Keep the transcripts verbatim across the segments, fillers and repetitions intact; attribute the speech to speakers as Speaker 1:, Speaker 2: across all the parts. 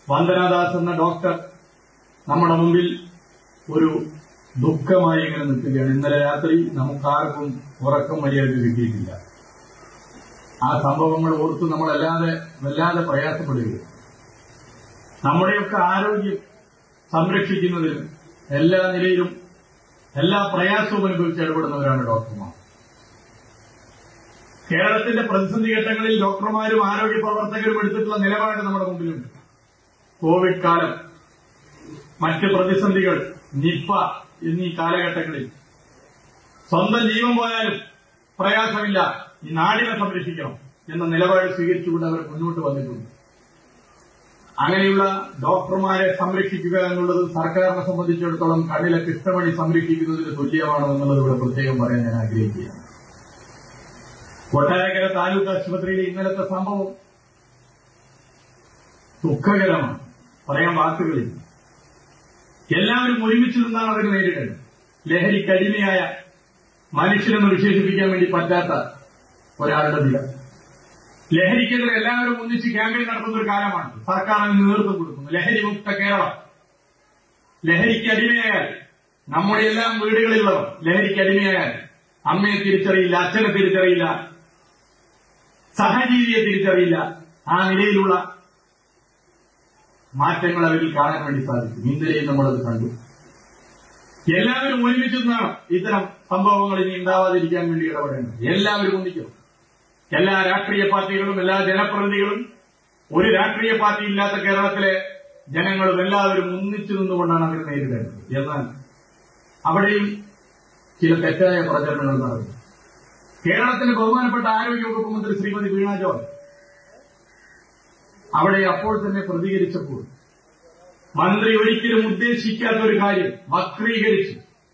Speaker 1: വന്ദനാദാസ് എന്ന ഡോക്ടർ നമ്മുടെ മുമ്പിൽ ഒരു ദുഃഖമായി ഇങ്ങനെ നിൽക്കുകയാണ്. ഇന്നലെ രാത്രി നമുക്കാർക്കും ഉറക്കം മര്യാദയ്ക്ക് കിട്ടിയിട്ടില്ല. ആ സംഭവങ്ങൾ ഓർത്ത് നമ്മളല്ലാതെ വല്ലാതെ പ്രയാസപ്പെടുകയാണ്. നമ്മുടെയൊക്കെ ആരോഗ്യം സംരക്ഷിക്കുന്നതിന് എല്ലാ നിലയിലും എല്ലാ പ്രയാസവും അനുഭവിച്ച് ഇടപെടുന്നവരാണ് ഡോക്ടർമാർ. കേരളത്തിന്റെ പ്രതിസന്ധി ഘട്ടങ്ങളിൽ ഡോക്ടർമാരും ആരോഗ്യ പ്രവർത്തകരും എടുത്തിട്ടുള്ള നിലപാട് നമ്മുടെ മുമ്പിലുണ്ട്. കോവിഡ് കാലം, മറ്റ് പ്രതിസന്ധികൾ, നിപ്പ എന്നീ കാലഘട്ടങ്ങളിൽ സ്വന്തം ജീവൻ പോയാലും പ്രയാസമില്ല, ഈ നാടിനെ സംരക്ഷിക്കണം എന്ന നിലപാട് സ്വീകരിച്ചുകൊണ്ട് അവർ മുന്നോട്ട് വന്നിട്ടുണ്ട്. അങ്ങനെയുള്ള ഡോക്ടർമാരെ സംരക്ഷിക്കുക എന്നുള്ളത് സർക്കാരിനെ സംബന്ധിച്ചിടത്തോളം കണ്ണിലെ കൃഷ്ണമണി സംരക്ഷിക്കുന്നതിന് തുല്യമാണോ എന്നുള്ളത് ഇവിടെ പ്രത്യേകം പറയാൻ ഞാൻ ആഗ്രഹിക്കുകയാണ്. കൊട്ടാരക്കര താലൂക്ക് ആശുപത്രിയിലെ ഇന്നലത്തെ സംഭവം ദുഃഖകരമാണ്, പറയാൻ വാക്കുകളില്ല. എല്ലാവരും ഒരുമിച്ച് നിന്നാണ് അതിന് നേരിടുന്നത്. ലഹരിക്കടിമയായ മനുഷ്യനെന്ന് വിശേഷിപ്പിക്കാൻ വേണ്ടി പറ്റാത്ത ഒരാളുടെ നില. ലഹരിക്കെതിരെ എല്ലാവരും ഒന്നിച്ച് ക്യാമ്പയിൻ നടത്തുന്ന ഒരു കാലമാണ്. സർക്കാർ അതിന് നേതൃത്വം കൊടുക്കുന്നു. ലഹരി മുക്ത കേരളം. ലഹരിക്കടിമയായാൽ നമ്മുടെ എല്ലാം വീടുകളിലുള്ളവർ ലഹരിക്കടിമയായാൽ അമ്മയെ തിരിച്ചറിയില്ല, അച്ഛനെ തിരിച്ചറിയില്ല, സഹജീവിയെ തിരിച്ചറിയില്ല. ആ നിലയിലുള്ള മാറ്റങ്ങൾ അവരിൽ കാണാൻ വേണ്ടി സാധിക്കും. ഇന്നലെയും നമ്മളത് കണ്ടു. എല്ലാവരും ഒരുമിച്ച് നിന്നാണ് ഇത്തരം സംഭവങ്ങൾ ഇനി ഉണ്ടാവാതിരിക്കാൻ വേണ്ടി ഇടപെടേണ്ടത്. എല്ലാവരും ഒന്നിക്കണം. എല്ലാ രാഷ്ട്രീയ പാർട്ടികളും എല്ലാ ജനപ്രതിനിധികളും, ഒരു രാഷ്ട്രീയ പാർട്ടി ഇല്ലാത്ത കേരളത്തിലെ ജനങ്ങളും എല്ലാവരും ഒന്നിച്ചു നിന്നുകൊണ്ടാണ് അവർ നേരിടേണ്ടത്. എന്നാൽ അവിടെയും ചില തെറ്റായ പ്രചരണങ്ങൾ നടന്നു. കേരളത്തിന്റെ ബഹുമാനപ്പെട്ട ആരോഗ്യവകുപ്പ് മന്ത്രി ശ്രീമതി വീണ ജോർജ് അവിടെ അപ്പോൾ തന്നെ പ്രതികരിച്ചപ്പോൾ മന്ത്രി ഒരിക്കലും ഉദ്ദേശിക്കാത്ത ഒരു കാര്യം വക്രീകരിച്ച്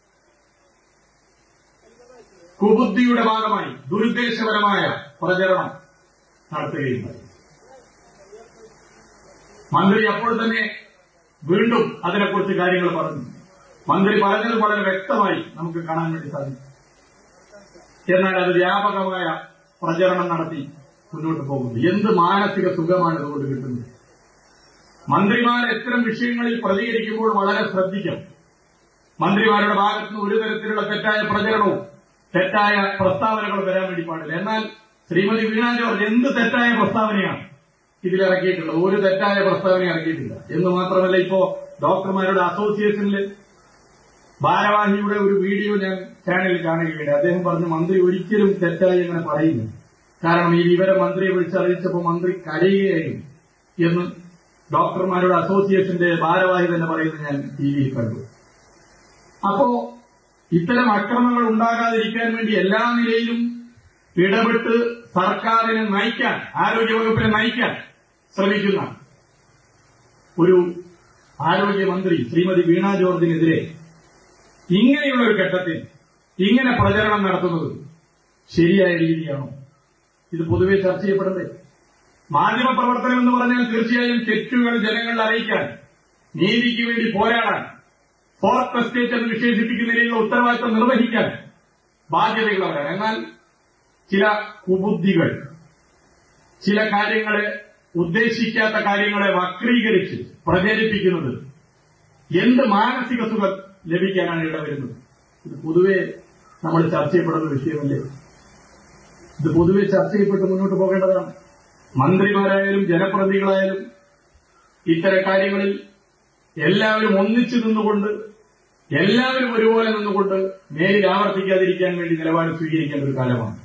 Speaker 1: കുബുദ്ധിയുടെ ഭാഗമായി ദുരുദ്ദേശപരമായ പ്രചരണം നടത്തുകയുണ്ടായി. മന്ത്രി അപ്പോൾ തന്നെ വീണ്ടും അതിനെക്കുറിച്ച് കാര്യങ്ങൾ പറഞ്ഞു. മന്ത്രി പറഞ്ഞത് വളരെ വ്യക്തമായി നമുക്ക് കാണാൻ വേണ്ടി സാധിക്കും. എന്നാൽ അത് വ്യാപകമായ പ്രചരണം നടത്തി മുന്നോട്ട് പോകുന്നു. എന്ത് മാനസിക സുഖമാണ് ഇതുകൊണ്ട് കിട്ടുന്നത്? മന്ത്രിമാർ ഇത്തരം വിഷയങ്ങളിൽ പ്രതികരിക്കുമ്പോൾ വളരെ ശ്രദ്ധിക്കണം. മന്ത്രിമാരുടെ ഭാഗത്തുനിന്ന് ഒരു തരത്തിലുള്ള തെറ്റായ പ്രചരണവും തെറ്റായ പ്രസ്താവനകളും വരാൻ വേണ്ടി പാടില്ല. എന്നാൽ ശ്രീമതി വീണ ജോർജ് എന്ത് തെറ്റായ പ്രസ്താവനയാണ് ഇതിലിറക്കിയിട്ടുള്ളത്? ഒരു തെറ്റായ പ്രസ്താവന ഇറക്കിയിട്ടില്ല എന്ന് മാത്രമല്ല, ഇപ്പോ ഡോക്ടർമാരുടെ അസോസിയേഷനിൽ ഭാരവാഹിയുടെ ഒരു വീഡിയോ ഞാൻ ചാനലിൽ കാണുകയുണ്ട്. അദ്ദേഹം പറഞ്ഞു മന്ത്രി ഒരിക്കലും തെറ്റായി അങ്ങനെ പറയുന്നു, കാരണം ഈ വിവരം മന്ത്രിയെ വിളിച്ചറിയിച്ചപ്പോൾ മന്ത്രി കരയുകയായിരുന്നു എന്ന് ഡോക്ടർമാരുടെ അസോസിയേഷന്റെ ഭാരവാഹി തന്നെ പറയുന്നത് ഞാൻ ടി വിയിൽ കണ്ടു. അപ്പോ ഇത്തരം അക്രമങ്ങൾ ഉണ്ടാകാതിരിക്കാൻ വേണ്ടി എല്ലാ നിലയിലും ഇടപെട്ട് സർക്കാരിനെ നയിക്കാൻ, ആരോഗ്യവകുപ്പിനെ നയിക്കാൻ ശ്രമിക്കുന്ന ഒരു ആരോഗ്യമന്ത്രി ശ്രീമതി വീണ ജോർജിനെതിരെ ഇങ്ങനെയുള്ള ഒരു ഘട്ടത്തിൽ ഇങ്ങനെ പ്രചരണം നടത്തുന്നത് ശരിയായ രീതിയാണോ? ഇത് പൊതുവെ ചർച്ച ചെയ്യപ്പെടണ്ടേ? മാധ്യമപ്രവർത്തനം എന്ന് പറഞ്ഞാൽ തീർച്ചയായും തെറ്റുകൾ ജനങ്ങളിൽ അറിയിക്കാൻ, നീതിക്ക് വേണ്ടി പോരാടാൻ, ഫോർത്ത് എസ്റ്റേറ്റ് എന്ന് വിശേഷിപ്പിക്കുന്നതിനുള്ള ഉത്തരവാദിത്തം നിർവഹിക്കാൻ ബാധ്യതയുള്ളവരാണ്. എന്നാൽ ചില കുബുദ്ധികൾ ചില കാര്യങ്ങളെ, ഉദ്ദേശിക്കാത്ത കാര്യങ്ങളെ വക്രീകരിച്ച് പ്രചരിപ്പിക്കുന്നത് എന്ത് മാനസിക സുഖം ലഭിക്കാനാണ് ഇടവരുന്നത്? ഇത് പൊതുവെ നമ്മൾ ചർച്ച ചെയ്യപ്പെടുന്ന വിഷയമല്ലേ? ഇത് പൊതുവെ ചർച്ച ചെയ്യപ്പെട്ട് മുന്നോട്ട് പോകേണ്ടതാണ്. മന്ത്രിമാരായാലും ജനപ്രതിനിധികളായാലും ഇത്തരം കാര്യങ്ങളിൽ എല്ലാവരും ഒന്നിച്ചു നിന്നുകൊണ്ട്, എല്ലാവരും ഒരുപോലെ നിന്നുകൊണ്ട് നേരിൽ ആവർത്തിക്കാതിരിക്കാൻ വേണ്ടി നിലപാട് സ്വീകരിക്കേണ്ട ഒരു കാലമാണ്.